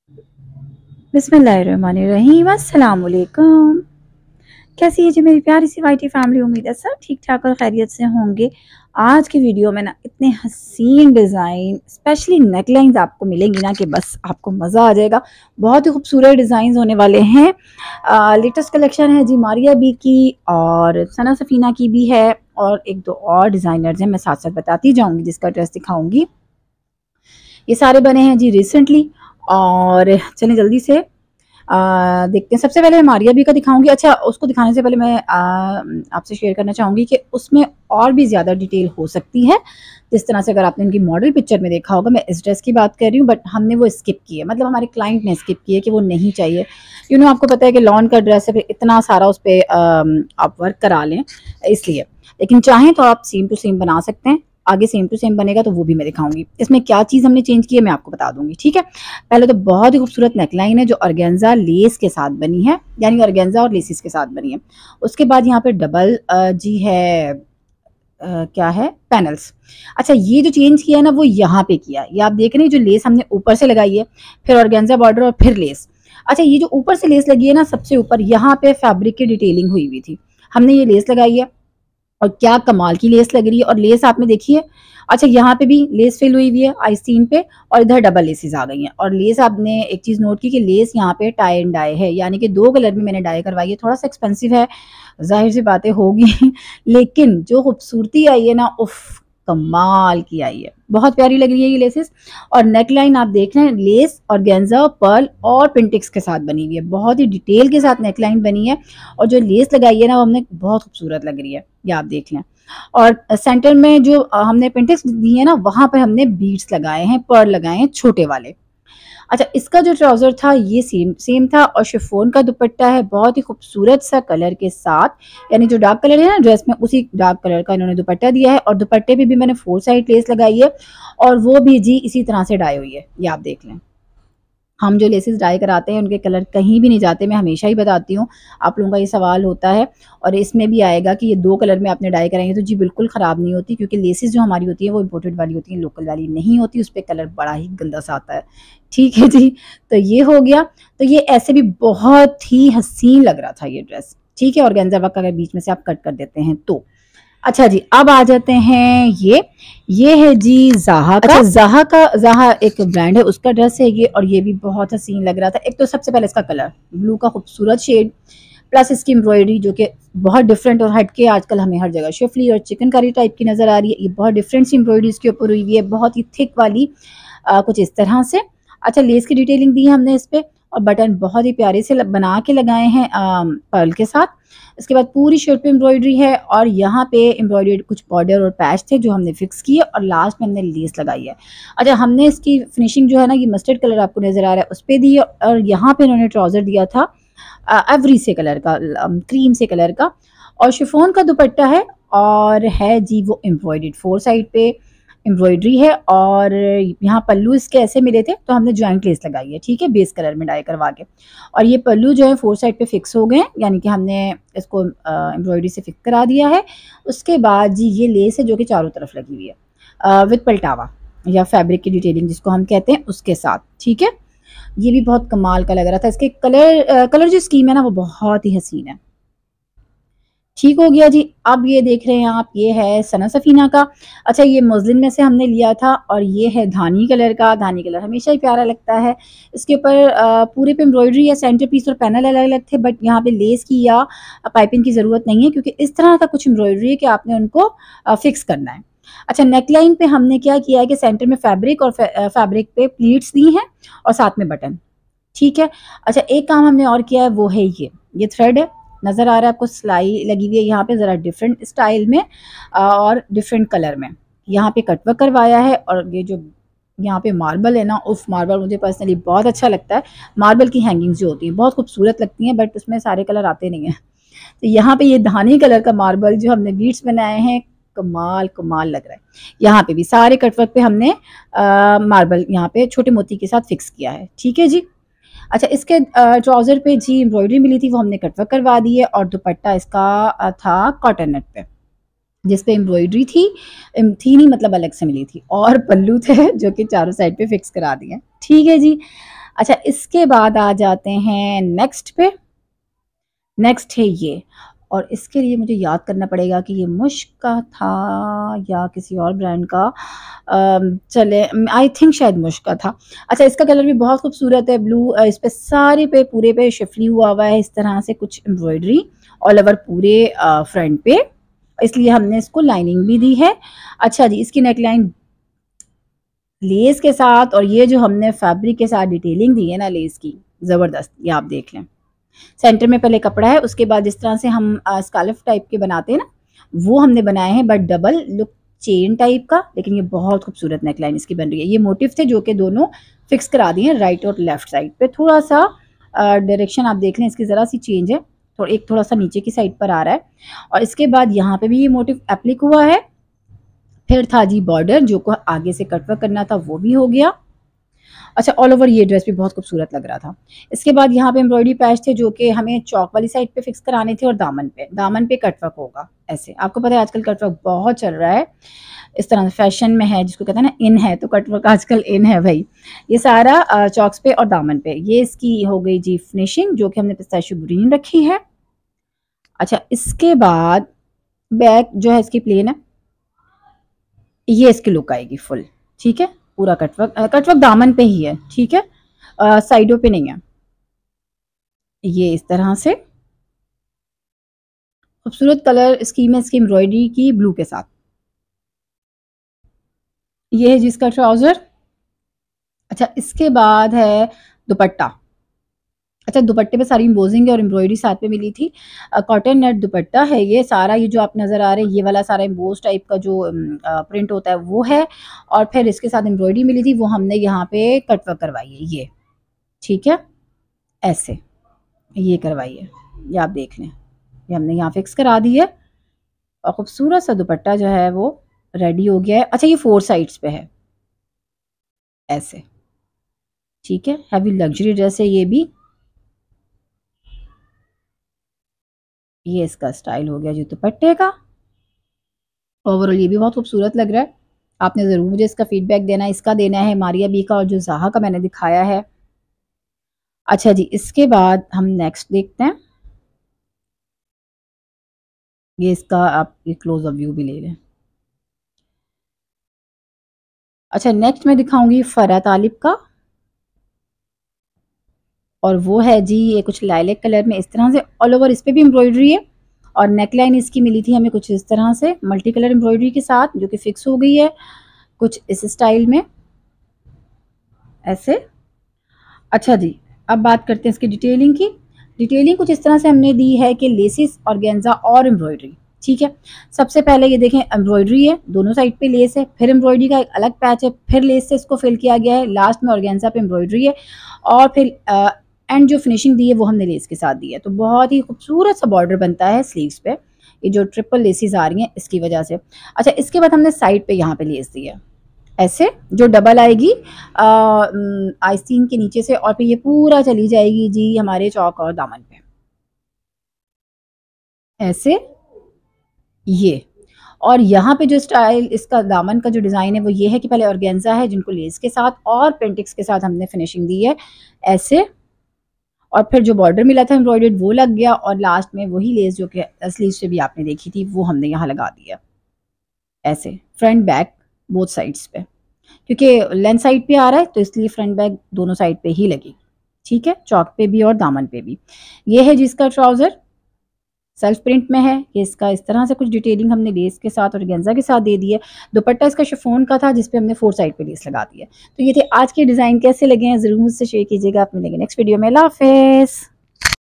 बिस्मिल्लाहिर्रहमानिर्रहीम। अस्सलाम वालेकुम। कैसी है जी मेरी प्यारी सी वाइटी फैमिली। उम्मीद है सब ठीक ठाक और खैरियत से होंगे। आज की वीडियो में ना इतने हसीन डिज़ाइन स्पेशली नेकलाइंस आपको मिलेंगी ना कि बस आपको मज़ा आ जाएगा। बहुत ही खूबसूरत डिज़ाइन होने वाले हैं। लेटेस्ट कलेक्शन है जी मारिया बी की और सना सफीना की भी है, और एक दो और डिज़ाइनर्स हैं, मैं साथ साथ बताती जाऊँगी जिसका ड्रेस दिखाऊँगी। ये सारे बने हैं जी रिसेंटली। और चलें जल्दी से देखते हैं। सबसे पहले मैं मारिया बी का दिखाऊंगी। अच्छा, उसको दिखाने से पहले मैं आपसे शेयर करना चाहूँगी कि उसमें और भी ज़्यादा डिटेल हो सकती है। जिस तरह से अगर आपने उनकी मॉडल पिक्चर में देखा होगा, मैं इस ड्रेस की बात कर रही हूँ, बट हमने वो स्किप की है, मतलब हमारे क्लाइंट ने स्किप की है कि वो नहीं चाहिए। आपको पता है कि लॉन का ड्रेस है, फिर इतना सारा उस पर आप वर्क करा लें, इसलिए। लेकिन चाहें तो आप सेम टू सेम बना सकते हैं। आगे सेम टू सेम बनेगा तो वो भी मैं दिखाऊंगी। इसमें क्या चीज़ हमने चेंज की है मैं आपको बता दूंगी, ठीक है। पहले तो बहुत ही खूबसूरत नेकलाइन है जो ऑर्गेन्जा लेस के साथ बनी है, यानी ऑर्गेन्जा और लेसिस के साथ बनी है। उसके बाद यहाँ पे डबल जी है, क्या है, पैनल्स। अच्छा, ये जो चेंज किया है ना वो यहाँ पे किया है, ये आप देख रहे हैं जो लेस हमने ऊपर से लगाई है, फिर ऑर्गेन्जा बॉर्डर और फिर लेस। अच्छा, ये जो ऊपर से लेस लगी है ना सबसे ऊपर, यहाँ पे फैब्रिक की डिटेलिंग हुई हुई थी, हमने ये लेस लगाई है और क्या कमाल की लेस लग रही है। और लेस आपने देखी है। अच्छा, यहाँ पे भी लेस फिल हुई हुई है आइस्टीन पे, और इधर डबल लेसेस आ गई हैं। और लेस आपने एक चीज़ नोट की कि लेस यहाँ पे टाई एंड डाई है, यानी कि दो कलर में मैंने डाई करवाई है। थोड़ा सा एक्सपेंसिव है, जाहिर सी बातें होगी लेकिन जो खूबसूरती आई है ना, उफ, कमाल की आई है, बहुत प्यारी लग रही है ये लेसेस। और नेक लाइन आप देख रहे हैं, लेस और गेंजा पर्ल और पिंटिक्स के साथ बनी हुई है, बहुत ही डिटेल के साथ नेक लाइन बनी है। और जो लेस लगाई है ना वो हमने बहुत खूबसूरत लग रही है, ये आप देख लें। और सेंटर में जो हमने पिंटिक्स दी है ना, वहां पर हमने बीड्स लगाए हैं, पर्ल लगाए हैं छोटे वाले। अच्छा, इसका जो ट्राउजर था ये सेम सेम था, और शिफॉन का दुपट्टा है बहुत ही खूबसूरत सा कलर के साथ, यानी जो डार्क कलर है ना ड्रेस में, उसी डार्क कलर का इन्होंने दुपट्टा दिया है। और दुपट्टे पे भी मैंने 4 साइड लेस लगाई है, और वो भी जी इसी तरह से डाई हुई है, ये आप देख लें। हम जो लेसेस डाई कराते हैं उनके कलर कहीं भी नहीं जाते, मैं हमेशा ही बताती हूँ। आप लोगों का ये सवाल होता है, और इसमें भी आएगा कि ये 2 कलर में आपने डाई कराएंगे तो जी बिल्कुल ख़राब नहीं होती, क्योंकि लेसेस जो हमारी होती है वो इम्पोर्टेड वाली होती है, लोकल वाली नहीं होती, उस पर कलर बड़ा ही गंदा सा आता है। ठीक है जी, तो ये हो गया। तो ये ऐसे भी बहुत ही हसीन लग रहा था ये ड्रेस, ठीक है। और गेंजा वर्क अगर बीच में से आप कट कर देते हैं तो। अच्छा जी, अब आ जाते हैं ये है जी ज़ाहा का। अच्छा, ज़ाहा एक ब्रांड है, उसका ड्रेस है ये, और ये भी बहुत हसीन लग रहा था। एक तो सबसे पहले इसका कलर ब्लू का खूबसूरत शेड, प्लस इसकी एम्ब्रॉयडरी जो कि बहुत डिफरेंट और हटके आजकल हमें हर जगह शिफली और चिकनकारी टाइप की नज़र आ रही है। ये बहुत डिफरेंट सी एम्ब्रॉयडरी इसके ऊपर हुई है, बहुत ही थिक वाली, कुछ इस तरह से। अच्छा, लेस की डिटेलिंग दी है हमने इस पे, और बटन बहुत ही प्यारे से बना के लगाए हैं पर्ल के साथ। इसके बाद पूरी शर्ट पे एम्ब्रॉयडरी है, और यहाँ पे एम्ब्रॉयडरी कुछ बॉर्डर और पैच थे जो हमने फिक्स किए, और लास्ट में हमने लेस लगाई है। अच्छा, हमने इसकी फिनिशिंग जो है ना, ये मस्टर्ड कलर आपको नजर आ रहा है उस पर दी है, और यहाँ पे इन्होंने ट्राउजर दिया था एवरी से कलर का, क्रीम से कलर का। और शिफॉन का दुपट्टा है, और है जी वो एम्ब्रॉयडर्ड 4 साइड पे एम्ब्रॉयडरी है। और यहाँ पल्लू इसके ऐसे मिले थे तो हमने जॉइंट लेस लगाई है, ठीक है, बेस कलर में डाई करवा के। और ये पल्लू जो है 4 साइड पे फिक्स हो गए हैं, यानी कि हमने इसको एम्ब्रॉयडरी से फिक्स करा दिया है। उसके बाद जी ये लेस है जो कि चारों तरफ लगी हुई है विद पलटावा या फैब्रिक की डिटेलिंग जिसको हम कहते हैं उसके साथ, ठीक है। ये भी बहुत कमाल का लग रहा था। इसके कलर जो स्कीम है ना वो बहुत ही हसीन है। ठीक हो गया जी। अब ये देख रहे हैं आप, ये है सना सफीना का। अच्छा, ये मुस्लिन में से हमने लिया था, और ये है धानी कलर का। धानी कलर हमेशा ही प्यारा लगता है। इसके ऊपर पूरे पे एम्ब्रॉयडरी या सेंटर पीस और पैनल अलग अलग थे, बट यहाँ पे लेस की या पाइपिंग की ज़रूरत नहीं है, क्योंकि इस तरह का कुछ एम्ब्रॉयडरी है कि आपने उनको फिक्स करना है। अच्छा, नेकलाइन पे हमने क्या किया है कि सेंटर में फैब्रिक और फैब्रिक पे प्लीट्स दी हैं, और साथ में बटन, ठीक है। अच्छा, एक काम हमने और किया है, वो है ये थ्रेड है, नज़र आ रहा है आपको, सिलाई लगी हुई है यहाँ पे ज़रा डिफरेंट स्टाइल में और डिफरेंट कलर में। यहाँ पे कटवर्क करवाया है, और ये जो यहाँ पे मार्बल है ना, उफ, मार्बल मुझे पर्सनली बहुत अच्छा लगता है। मार्बल की हैंगिंग्स जो होती हैं बहुत खूबसूरत लगती हैं, बट उसमें सारे कलर आते नहीं हैं। तो यहाँ पे ये धानी कलर का मार्बल जो हमने बीट्स बनाए हैं, कमाल कमाल लग रहा है। यहाँ पे भी सारे कटवर्क पे हमने मार्बल यहाँ पे छोटे मोती के साथ फिक्स किया है, ठीक है जी। अच्छा, इसके ट्राउज़र पे जी एम्ब्रॉयडरी मिली थी, वो हमने कटवर्क करवा दी है। और दुपट्टा इसका था कॉटन नेट पे, जिस पे एम्ब्रॉयडरी थी नहीं, मतलब अलग से मिली थी, और पल्लू थे जो कि चारों साइड पे फिक्स करा दिए, ठीक है जी। अच्छा, इसके बाद आ जाते हैं नेक्स्ट पे। नेक्स्ट है ये, और इसके लिए मुझे याद करना पड़ेगा कि ये मुश्क का था या किसी और ब्रांड का। चले, आई थिंक शायद मुश्क का था। अच्छा, इसका कलर भी बहुत खूबसूरत है, ब्लू। इस पे सारे पे पूरे पे शिफली हुआ है इस तरह से, कुछ एम्ब्रॉयडरी ऑल ओवर पूरे फ्रंट पे, इसलिए हमने इसको लाइनिंग भी दी है। अच्छा जी, इसकी नेकलाइन लेस के साथ, और ये जो हमने फैब्रिक के साथ डिटेलिंग दी है ना लेस की, ज़बरदस्त। ये आप देख लें, सेंटर में पहले कपड़ा है, उसके बाद जिस तरह से हम स्कार्फ टाइप के बनाते हैं ना, वो हमने बनाए हैं, but double look chain type का। लेकिन ये बहुत खूबसूरत नेकलाइन इसकी बन रही है। ये मोटिव थे जो कि दोनों फिक्स करा दिए हैं, राइट और लेफ्ट साइड पे। थोड़ा सा डायरेक्शन आप देख लें इसकी, ज़रा सी चेंज है, थोड़ा सा नीचे की साइड पर आ रहा है। और इसके बाद यहाँ पे भी ये मोटिव एप्लिक हुआ है। फिर था जी बॉर्डर, जो को आगे से कटवर्क करना था, वो भी हो गया। अच्छा, ऑल ओवर ये ड्रेस भी बहुत खूबसूरत लग रहा था। इसके बाद यहाँ पे एम्ब्रॉयडरी पैच थे जो कि हमें चौक वाली साइड पे फिक्स कराने थे, और दामन पे कटवर्क होगा ऐसे। आपको पता है आजकल कटवर्क बहुत चल रहा है, इस तरह से फैशन में है, जिसको कहते हैं ना इन है, तो कटवर्क आजकल इन है भाई। ये सारा चौक्स पे और दामन पे। ये इसकी हो गई जी फिनिशिंग, जो कि हमने पिस्ताशियो ग्रीन रखी है। अच्छा, इसके बाद बैक जो है इसकी प्लेन है, ये इसकी लुक आएगी फुल, ठीक है। पूरा कटवर्क दामन पे ही है, ठीक है, साइडों पे नहीं है। ये इस तरह से खूबसूरत कलर स्कीम है इसकी एम्ब्रॉयडरी की, ब्लू के साथ। ये है जिसका ट्राउजर। अच्छा, इसके बाद है दुपट्टा। अच्छा, दुपट्टे पे सारी एम्बोजिंग और एम्ब्रॉयडरी साथ में मिली थी। कॉटन नेट दुपट्टा है ये सारा। ये जो आप नज़र आ रहे हैं, ये वाला सारा एम्बोज टाइप का जो प्रिंट होता है वो है, और फिर इसके साथ एम्ब्रॉयडरी मिली थी, वो हमने यहाँ पे कटवर्क करवाई है, ये ठीक है, ऐसे ये करवाई है। ये आप देख लें, ये हमने यहाँ फिक्स करा दी है, और खूबसूरत सा दुपट्टा जो है वो रेडी हो गया है। अच्छा, ये 4 साइड्स पे है ऐसे, ठीक है। हैवी लग्जरी ड्रेस है ये भी। ये इसका स्टाइल हो गया जी दुपट्टे का। ओवरऑल ये भी बहुत खूबसूरत लग रहा है। आपने ज़रूर मुझे इसका फीडबैक देना है। इसका देना है मारिया बी का, और जो ज़ाहा का मैंने दिखाया है। अच्छा जी, इसके बाद हम नेक्स्ट देखते हैं। ये इसका आप ये क्लोज अप व्यू भी ले लें। अच्छा, नेक्स्ट मैं दिखाऊंगी फरा तालिब का, और वो है जी ये कुछ लाइलेक कलर में, इस तरह से ऑल ओवर इस पे भी एम्ब्रॉयडरी है, और नेकलाइन इसकी मिली थी हमें कुछ इस तरह से मल्टी कलर एम्ब्रॉयडरी के साथ, जो कि फिक्स हो गई है कुछ इस स्टाइल में ऐसे। अच्छा जी, अब बात करते हैं इसकी डिटेलिंग की। डिटेलिंग कुछ इस तरह से हमने दी है कि लेसिस, ऑर्गेन्जा और एम्ब्रॉयडरी, ठीक है। सबसे पहले ये देखें, एम्ब्रॉयडरी है, दोनों साइड पे लेस है, फिर एम्ब्रॉयडरी का एक अलग पैच है, फिर लेस से इसको फिल किया गया है, लास्ट में ऑर्गेन्जा पे एम्ब्रॉयडरी है, और फिर एंड जो फिनिशिंग दी है वो हमने लेस के साथ दी है। तो बहुत ही खूबसूरत सा बॉर्डर बनता है स्लीव्स पे, ये जो ट्रिपल लेसिस आ रही हैं इसकी वजह से। अच्छा, इसके बाद हमने साइड पे यहाँ पे लेस दी है ऐसे, जो डबल आएगी आस्तीन के नीचे से, और फिर ये पूरा चली जाएगी जी हमारे चौक और दामन पे ऐसे ये। और यहाँ पे जो स्टाइल इसका दामन का जो डिज़ाइन है वो ये है कि पहले ऑर्गेन्जा है, जिनको लेस के साथ और पेंटिक्स के साथ हमने फिनिशिंग दी है ऐसे, और फिर जो बॉर्डर मिला था एम्ब्रॉयडर्ड वो लग गया, और लास्ट में वही लेस जो कि स्लीव से भी आपने देखी थी वो हमने यहाँ लगा दिया ऐसे, फ्रंट बैक बोथ साइड्स पे, क्योंकि लेंथ साइड पे आ रहा है तो इसलिए फ्रंट बैक दोनों साइड पे ही लगी, ठीक है, चौक पे भी और दामन पे भी। ये है जिसका ट्राउजर सेल्फ प्रिंट में है, कि इसका इस तरह से कुछ डिटेलिंग हमने लेस के साथ और गेंजा के साथ दे दी है। दुपट्टा इसका शिफॉन का था, जिसपे हमने 4 साइड पे लेस लगा दी है। तो ये थे आज के डिज़ाइन, कैसे लगे हैं ज़रूर मुझसे शेयर कीजिएगा। आप मिलेंगे नेक्स्ट वीडियो में। अल्लाह हाफिज़।